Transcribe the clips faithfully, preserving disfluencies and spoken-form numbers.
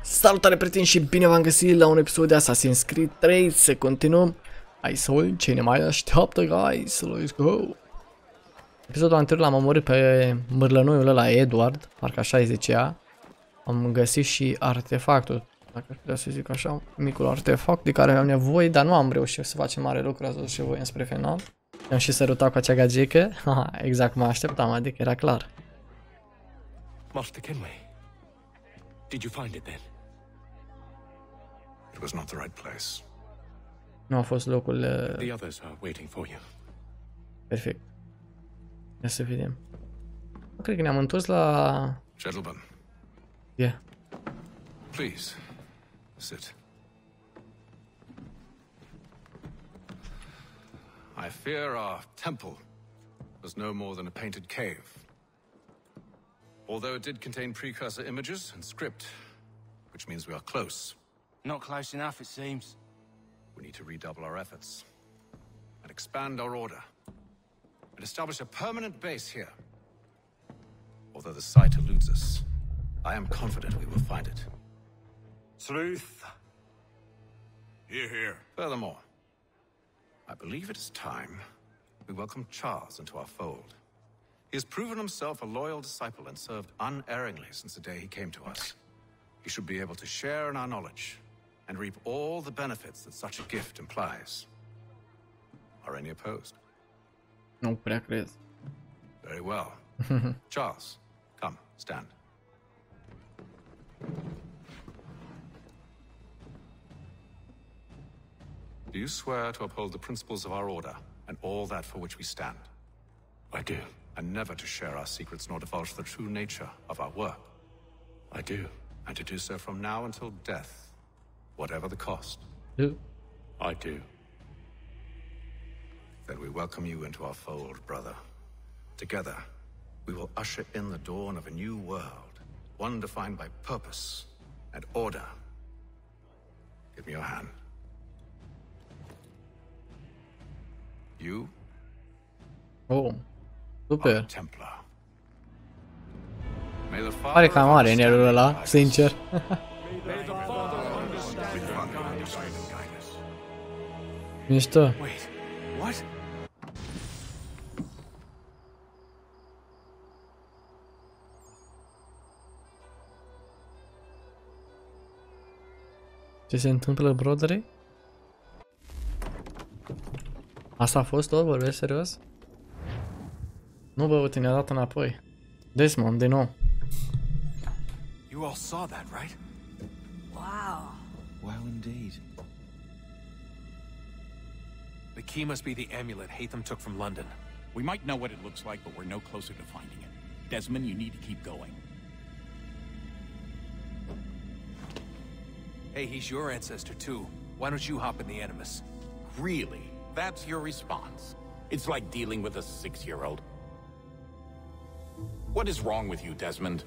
Salutare prieteni și bine v-am găsit la un episod de Assassin's Creed trei. Să continuăm. Hai să vedem ce ne mai așteaptă, guys. Let's go. Episodul anterior l-am omorât pe mârlănoiul ăla Edward, parcă așa îi zicea. Am găsit și artefactul, dacă aș putea să zic așa, micul artefact de care aveam nevoie, dar nu am reușit să facem mare lucru, ați văzut și voi spre final. Am și sărutat cu acea gagică, exact cum mă așteptam, adică era clar. Master Kenway, did you find it then? It was not the right place. Nu a fost locul uh... The others are waiting for you. perfect. Ia să vedem. Cred că ne-am întors la... Gentlemen. Yeah. Please, sit. I fear our temple was no more than a painted cave. Although it did contain precursor images and script, which means we are close. Not close enough, it seems. We need to redouble our efforts and expand our order and establish a permanent base here. Although the site eludes us, I am confident we will find it. Sleuth. Hear, hear. Furthermore, I believe it is time we welcome Charles into our fold. He has proven himself a loyal disciple and served unerringly since the day he came to us. He should be able to share in our knowledge and reap all the benefits that such a gift implies. Are any opposed? Nu prea cred. Very well. Charles, come, stand. Do you swear to uphold the principles of our order and all that for which we stand? I do. And never to share our secrets nor divulge the true nature of our work? I do. And to do so from now until death, whatever the cost? Do. I do. Then we welcome you into our fold, brother. Together, we will usher in the dawn of a new world, one defined by purpose and order. Give me your hand. You Oh, are a super. Templar. May the Father Pare cam of mare nerul ăla, understanding sincer. May the Father understand and guide us. Mișto. Wait, what? Ce se întâmplă, brodere? Asta a fost tot? Vorbesc serios? Nu, bă, uite, ne-a dat înapoi. Desmond, din nou. You all saw that, right? Wow. Well, indeed. The key must be the amulet Hatham took from London. We might know what it looks like, but we're no closer to finding it. Desmond, you need to keep going. Hey, he's your ancestor too. Why don't you hop in the Animus? Really? That's your response? It's like dealing with a six-year-old. What is wrong with you, Desmond?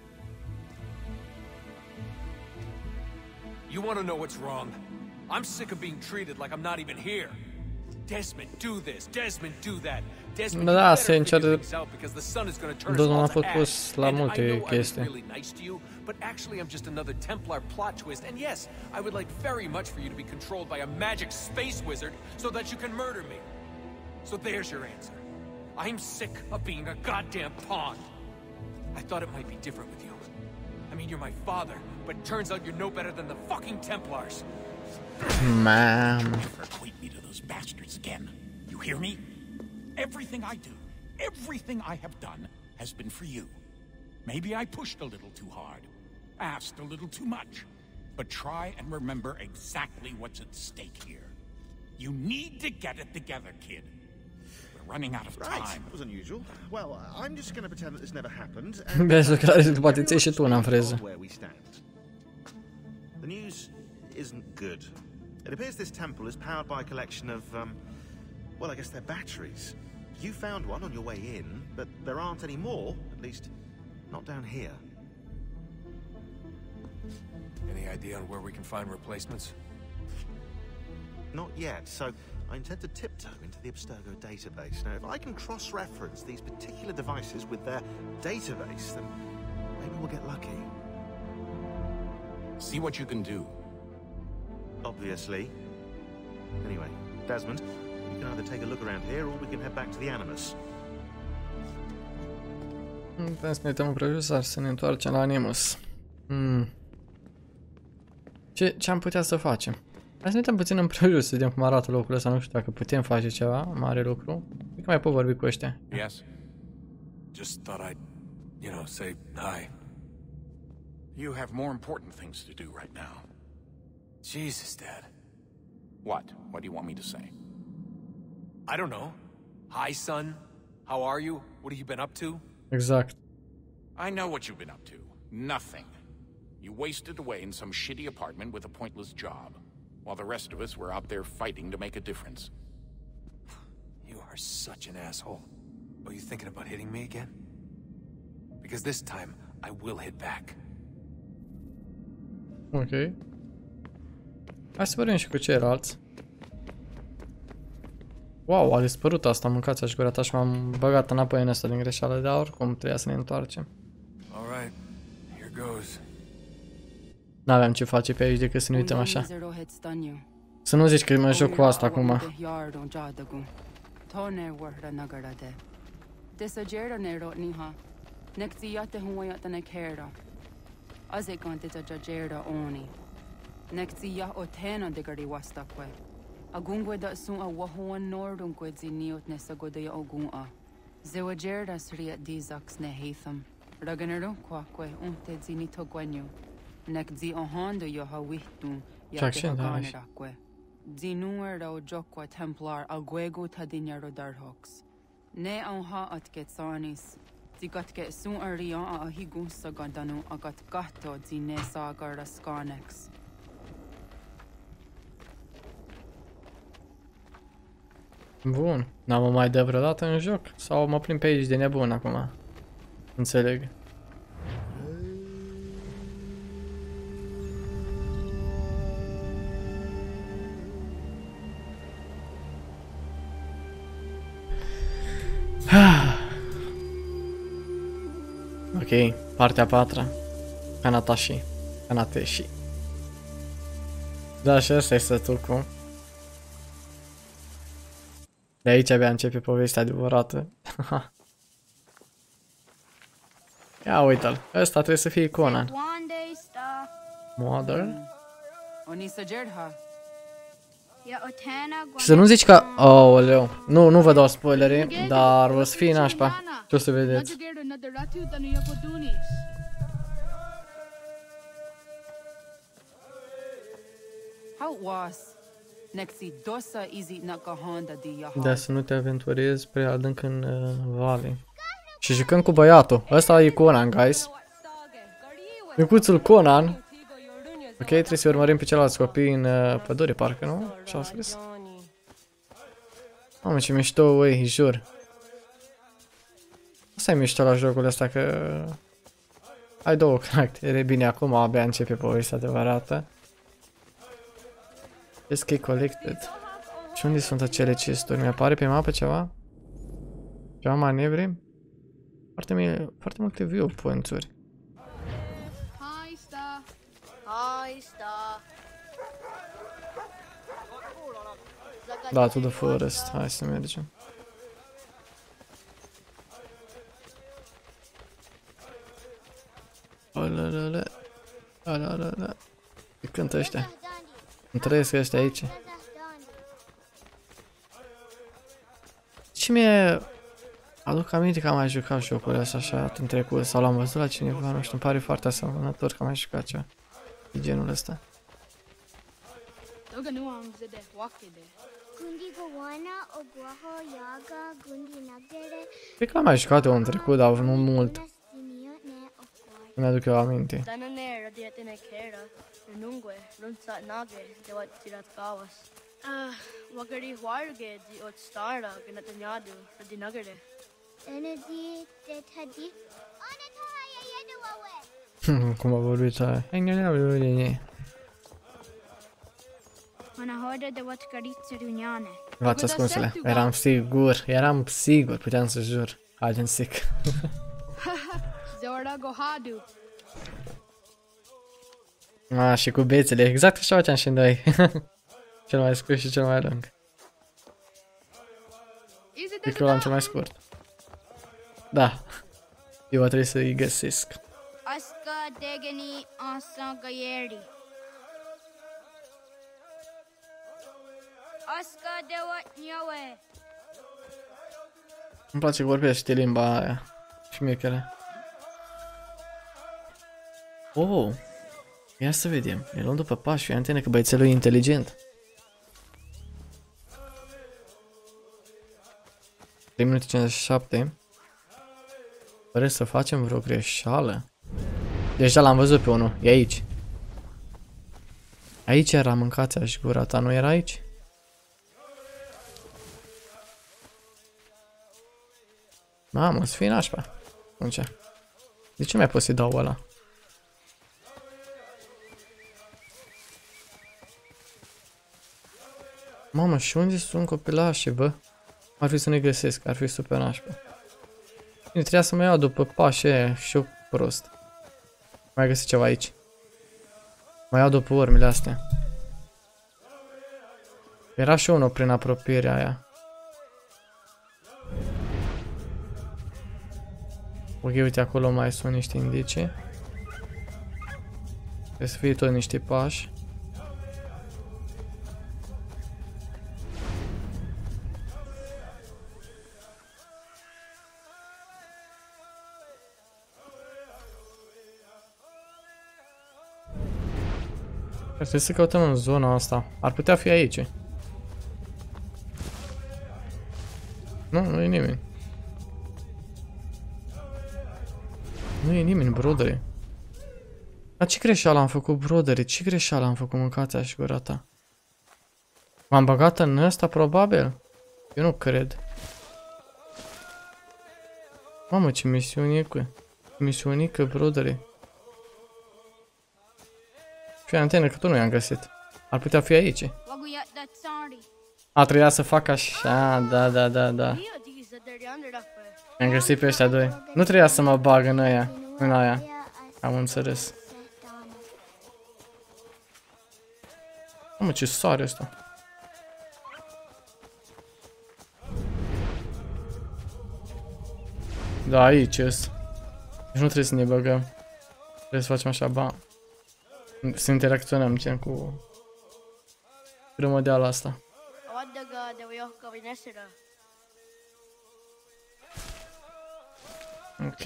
You want to know what's wrong? I'm sick of being treated like I'm not even here. Desmond, do this. Desmond, do that. Desmond, Da, you better sincer, figure things out because the sun is going to turn us domnul all a to făcut ash. la And I multe know I was chestii. really nice to you, but actually I'm just another Templar plot twist. And yes, I would like very much for you to be controlled by a magic space wizard so that you can murder me. So there's your answer. I'm sick of being a goddamn pawn. I thought it might be different with you. I mean, you're my father, but it turns out you're no better than the fucking Templars. Man. Never equate me to those bastards again. You hear me? Everything I do, everything I have done, has been for you. Maybe I pushed a little too hard, asked a little too much, but try and remember exactly what's at stake here. You need to get it together, kid. We're running out of Right, time. that was unusual. Well, I'm just going to pretend that this never happened. Vezi că poate ți și tu în freză. Where we stand. The news isn't good. It appears this temple is powered by a collection of, um, well, I guess they're batteries. You found one on your way in, but there aren't any more, at least not down here. Any idea on where we can find replacements? Not yet, so I intend to tiptoe into the Abstergo database. Now, if I can cross-reference these particular devices with their database, then maybe we'll get lucky. See what you can do. Obviously. Anyway, Desmond, we can either take a look around here or we can head back to the Animus. Putem să ne uităm împrejur sau să ne întoarcem la Animus. Hmm. Ce, ce am putea să facem? Hai să ne uităm puțin împrejur să vedem cum arată locul ăsta. Nu știu dacă putem face ceva mare lucru. Cred că mai pot vorbi cu ăștia. Yes? Just thought I'd, you know, say hi. You have more important things to do right now. Jesus, Dad. What? What do you want me to say? I don't know. Hi, son. How are you? What have you been up to? Exact. I know what you've been up to. Nothing. You wasted away in some shitty apartment with a pointless job, while the rest of us were out there fighting to make a difference. You are such an asshole. Are you thinking about hitting me again? Because this time, I will hit back. Ok. Hai să vorbim și cu ceilalți. Wow, a dispărut asta, mâncați aș gurata și m-am băgat înapoi în asta din greșeală, dar oricum trebuia să ne întoarcem. Alright, here goes. N-aveam ce face pe aici decât să ne uităm așa. Să nu zici că mă joc cu asta acum. Agungwe da sun a wahuan nordun kwedzi niot nesa godaya ogun'a. Zewa jerda sriat dizax ne hatham. Raganero kwakwe unte zini to gwenyo. Nek zi ohando yo ha wihtun ya te haganerakwe. Zinuer da ojokwa templar agwego tadinyaro darhox. Ne onha atket sanis. Zigatke sun arian a ahigun sagandanu agat gato zine sagar skanex. Bun. N-am mai dat vreodată în joc? Sau mă plimb pe aici de nebun acum? Înțeleg. Ok, partea a patra. Kanatashi. Kanateshi. Da, și ăsta este turcul. De aici abia începe povestea adevărată. Ia uite-l, ăsta trebuie să fie Conan. Mother. Și să nu zici că... Aoleu, nu, nu vă dau spoilere, dar o să fie nașpa. Ce o să vedeți. Da, să nu te aventurezi prea adânc în uh, vale. Și jucăm cu băiatul. Ăsta e Conan, guys. Micuțul Conan. Ok, trebuie să urmărim pe celălalt copii în uh, pădure, parcă, nu? Așa a scris. Mamă, ce mișto, ui, jur. Asta e mișto la jocul ăsta, că... ai două caractere. Bine, acum abia începe povestea adevărată. Escape collected. Și unde sunt acele chesturi? Mi-apare pe mapă ceva? Ceva manevre? Foarte, mie, foarte multe viewpoint-uri. Da, to the forest. Hai să mergem. Alalala. Alalala. Îi cântă ăștia. Îmi trăiesc ăștia aici. Și mie aduc aminte că am mai jucat jocurile astea așa în trecut sau l-am văzut la cineva, nu știu, îmi pare foarte asemănător că am mai jucat ceva de genul ăsta. Cred că am mai jucat eu în trecut, dar nu mult. Nu mi-aduc eu aminte. Cum a vorbit aia? V-ați ascunsele. Eram sigur, eram sigur, puteam să jur. Hide and seek. A, și cu bețele, exact așa faceam și noi. Cel mai scurt și cel mai lung. Cred că eu l-am cel mai scurt. Da. Eu trebuie să-i găsesc. Aska degani asa gayeri. Aska dewa nyawe. Îmi place că vorbește limba aia. Și mie Oh. Ia să vedem. Ne luăm după pași și antene că băiețelul e inteligent. trei minute cincizeci și șapte. Fără să facem vreo greșeală. Deja l-am văzut pe unul. E aici. Aici era mâncația și gura ta. Nu era aici? Mamă, să fii nașpa. Atunci. De ce mai pot să-i dau ăla? Mamă, și unde sunt copilașii, bă? Ar fi să ne găsesc, ar fi super nașpa. Bine, trebuia să mă iau după pașii aia și eu prost. Mai găsit ceva aici. Mai iau după urmele astea. Era și unul prin apropierea aia. Ok, uite, acolo mai sunt niște indicii. Trebuie să fie tot niște pași. Trebuie să căutăm în zona asta. Ar putea fi aici. Nu, nu e nimeni. Nu e nimeni, brodere. Dar ce greșeală am făcut, brodere? Ce greșeală am făcut, mâncați-a și gura ta? M-am băgat în ăsta, probabil? Eu nu cred. Mamă, ce misiunică. Misiunică, brodere. Fii antenă, că tu nu i-am găsit. Ar putea fi aici. A, trebuia să fac așa, da, da, da, da. I-am găsit pe ăștia doi. Nu trebuia să mă bag în aia, în aia. Am înțeles. Mamă, ce soare ăsta. Da, aici îs. Deci nu trebuie să ne băgăm. Trebuie să facem așa, bam. Să interacționăm, gen, cu grămădeala asta. Ok.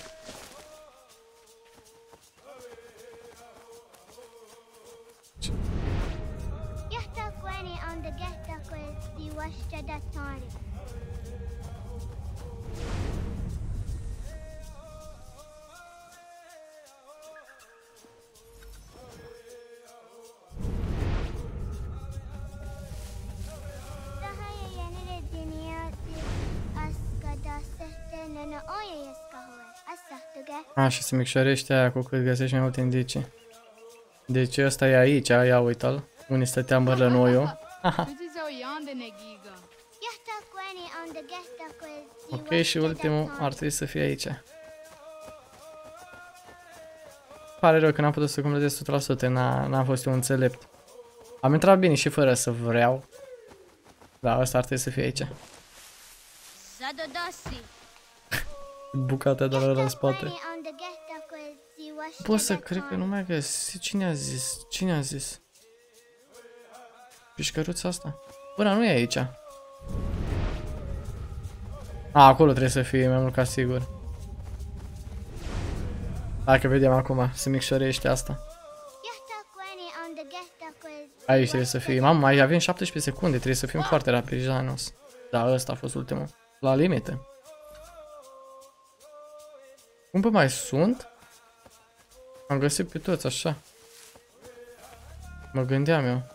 A, și se micșorește aia cu cât găsești mai multe indicii. Deci ăsta e aici, ia uita-l. Unii stătea mărlănoiul. Ok, și ultimul ar trebui să fie aici. Pare rău că n-am putut să completez o sută la sută, n-am fost eu înțelept. Am intrat bine și fără să vreau. Da, ăsta ar trebui să fie aici. Bucata de la în spate. Pot să cred că nu mai găsit. Cine a zis? Cine a zis? Pișcăruța asta? Până nu e aici. A, acolo trebuie să fie, mai mult ca sigur. Dacă vedem acum, se micșorește asta. Aici trebuie să fie. Mamă, mai avem șaptesprezece secunde, trebuie să fim foarte rapidi, Janos. Da, ăsta a fost ultimul. La limită. Cum pe mai sunt? Am găsit pe toți așa. Mă gândeam eu.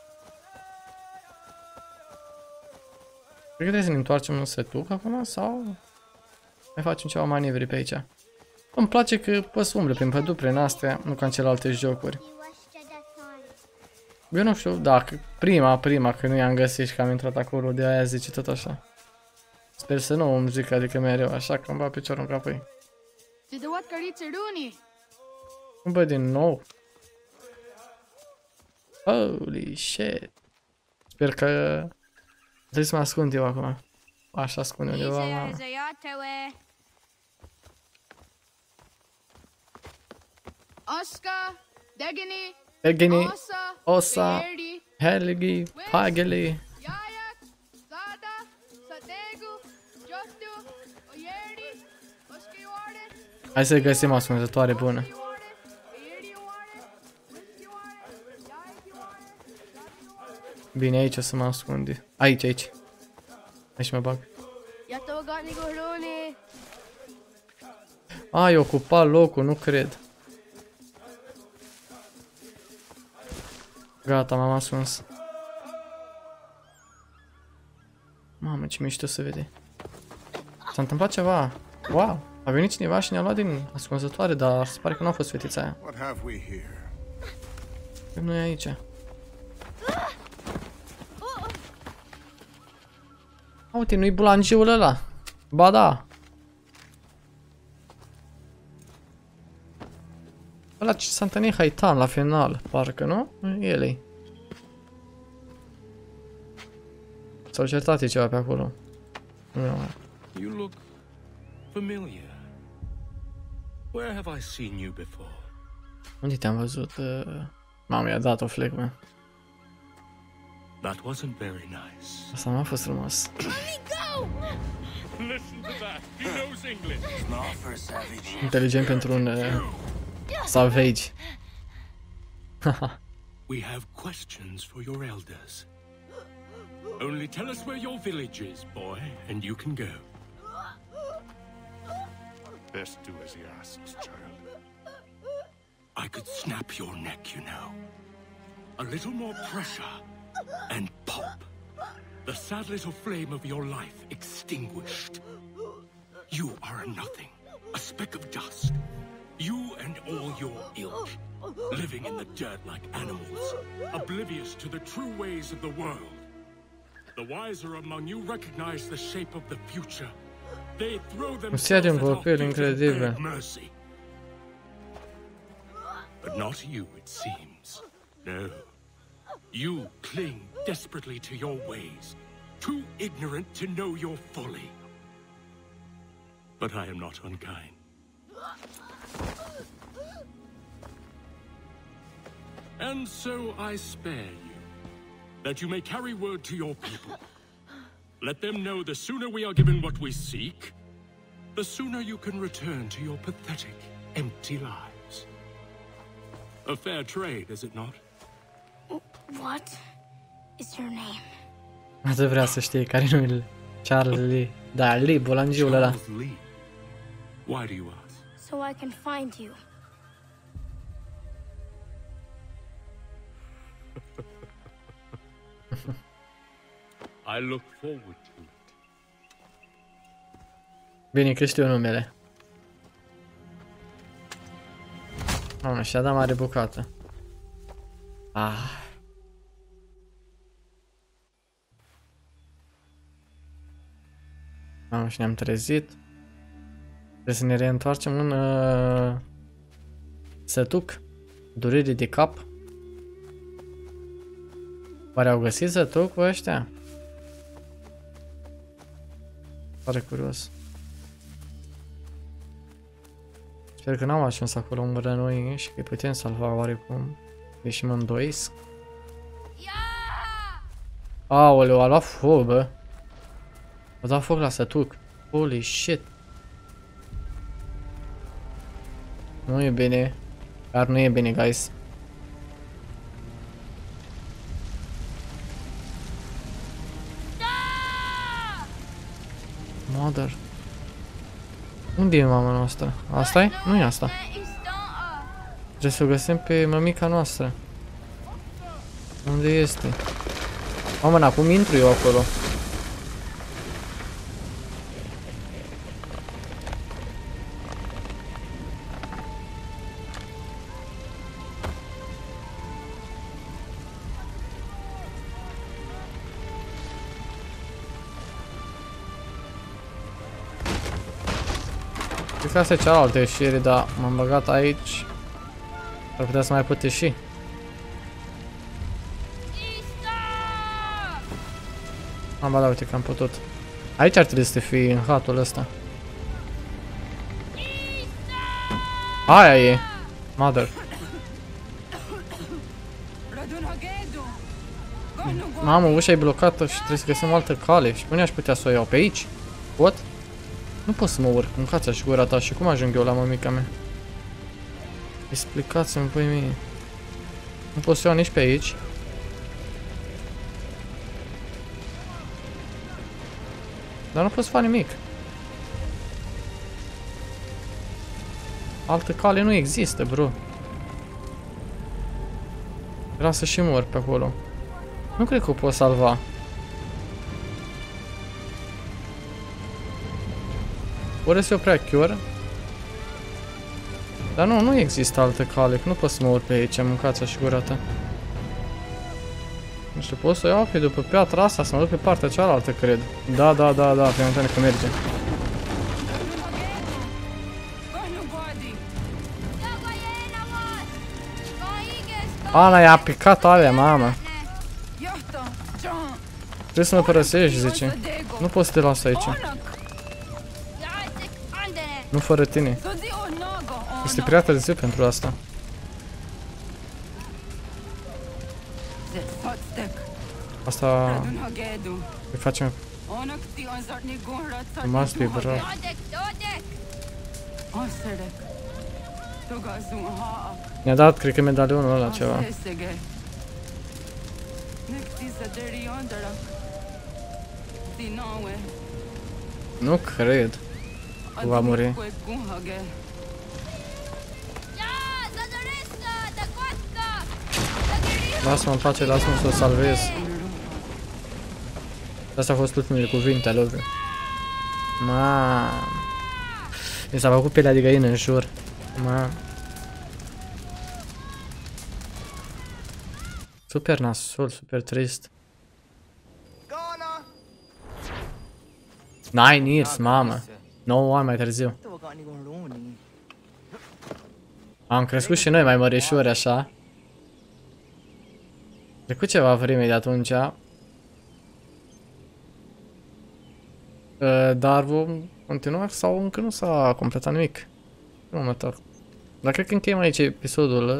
Cred că trebuie să ne întoarcem în setuc acum sau mai facem ceva manevri pe aici. Îmi place că poți să umble prin păduri, prin astea, nu ca în celelalte jocuri. Eu nu știu, da, prima, prima, că nu i-am găsit și că am intrat acolo, de aia zice tot așa. Sper să nu îmi zic, adică mereu, așa că îmi bat piciorul în capul ei. Cum bă, din nou? Holy shit. Sper că trebuie să mă ascund eu acum. Așa ascund undeva, mamă. Oscar, Degini, Degini, Osa, Helgi, Pageli. Yayak, Zada, Sadegu, Jostu, Oyeri, Oskiware. Hai să găsim ascunzătoare bună. Bine, aici o să mă ascund. Aici, aici. Aici mă bag. Ai ocupat locul, nu cred. Gata, m-am ascuns. Mamă, ce mișto se vede. S-a întâmplat ceva. Wow, a venit cineva și ne-a luat din ascunzătoare, dar se pare că nu a fost fetița aia. Nu e aici. Uite, nu-i bulangiul ăla. Ba da. Ăla ce s-a întâlnit Haitan la final, parcă, nu? El-i. S-au certat ceva pe acolo. Nu. You look familiar. Where have I seen you before? Unde te-am văzut? Uh... Mamă, i-a dat o flegmă. That wasn't very nice. Asta n-a fost frumos. Listen to that. He knows English. Not for a savage. Inteligent pentru un uh, savage. We have questions for your elders. Only tell us where your village is, boy, and you can go. Best do as he asks, child. I could snap your neck, you know. A little more pressure, and pop. The sad little flame of your life extinguished. You are a nothing, a speck of dust. You and all your ilk, living in the dirt like animals, oblivious to the true ways of the world. The wiser among you recognize the shape of the future. They throw themselves at our feet and beg mercy. But not you, it seems. No. You cling desperately to your ways, too ignorant to know your folly. But I am not unkind. And so I spare you, that you may carry word to your people. Let them know the sooner we are given what we seek, the sooner you can return to your pathetic, empty lives. A fair trade, is it not? What is your name? Asta vrea să știe care e numele. Charles Lee. Da, Lee, bolangiul ăla. Charles Lee. Why do you ask? So I can find you. I look forward to it. Bine că știu numele. Mamă, și-a dat mare bucată. Ah. Mamă, și ne-am trezit. Trebuie să ne reîntoarcem în uh, Sătuc. Durere de cap. Oare au găsit Sătucul ăștia? Pare curios. Sper că n-am ajuns acolo între noi și că putem salva oarecum. Deși mă îndoiesc. Aoleu, a luat foc, bă. A dat foc la Sătuc. Holy shit. Nu e bine. Dar nu e bine, guys. Mother. Unde e mama noastră? Asta e? Nu e asta. Trebuie să o găsim pe mămica noastră. Unde este? Mamă, acum intru eu acolo. Cred că asta e cealaltă ieșire, dar m-am băgat aici. Ar putea să mai pot ieși. Am ba da, uite că am putut. Aici ar trebui să fii în hatul ăsta. Aia e. Mother. Mamă, ușa e blocată și trebuie să găsim altă cale. Și unde aș putea să o iau? Pe aici? What? Nu pot să mă urc. Mâncați-a și gura ta. Și cum ajung eu la mămica mea? Explicați-mi voi mie. Nu pot să iau nici pe aici. Dar nu pot să fac nimic. Altă cale nu există, bro. Vreau să și mor pe acolo. Nu cred că o pot salva. Ori să o prea cure. Dar nu, nu există altă cale, că nu pot să mă urc pe aici, mâncați-o și gura ta. Nu știu, pot să o iau pe după piatra asta, să mă duc pe partea cealaltă, cred. Da, da, da, da, pe momentan că merge. Ana i-a picat alea, mamă. Trebuie să mă părăsești, zice. Nu pot să te las aici. Nu fără tine. Este prea târziu pentru asta. Asta îi facem. Must be bro. Mi-a dat, cred că, medalionul ăla ceva. Nu cred. Va muri. Lasă-mă în pace, lasă-mă să o salvez. Astea au fost ultimele cuvinte ale lui. Mamă. Mi s-a făcut pielea de găină în jur. Mamă. Super nasol, super trist. Nine years, mamă. nouă ani mai târziu. Am crescut și noi mai mărișori așa. Trecut ceva vreme de atunci. Dar vom continua sau încă nu s-a completat nimic. Nu mă tac. Dar cred că încheiem aici episodul.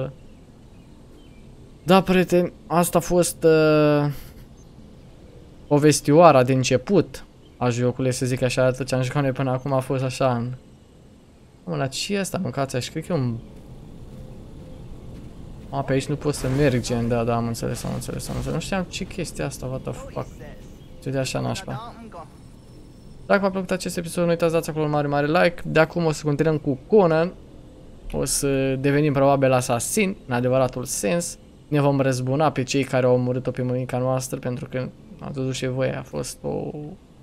Da, prieteni, asta a fost uh, povestioara de început a jocului, să zic așa. Tot ce am jucat noi până acum a fost așa în... Mă, la ce e asta, mâncați așa? Cred că e un... A, pe aici nu pot să merg, gen, da, da, am înțeles, am înțeles, am înțeles. Nu știam ce chestia asta, what the fuck. Ce de așa nașpa. Dacă v-a plăcut acest episod, nu uitați, dați acolo un mare, mare like. De acum o să continuăm cu Conan. O să devenim probabil asasin, în adevăratul sens. Ne vom răzbuna pe cei care au omorât-o pe mămica noastră, pentru că, ați văzut și voi, a fost o...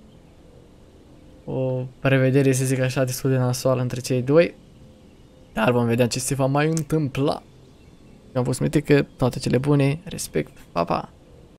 o prevedere, să zic așa, destul de nasoală între cei doi. Dar vom vedea ce se va mai întâmpla. Eu am fost Mitică, toate cele bune, respect, pa, pa!